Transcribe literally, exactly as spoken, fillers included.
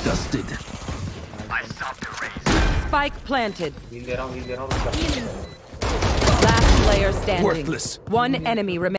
dusted. Spike planted. Heal दे रहा हूँ, heal दे रहा हूँ, रुक जा। Last player standing. Worthless. One enemy remaining.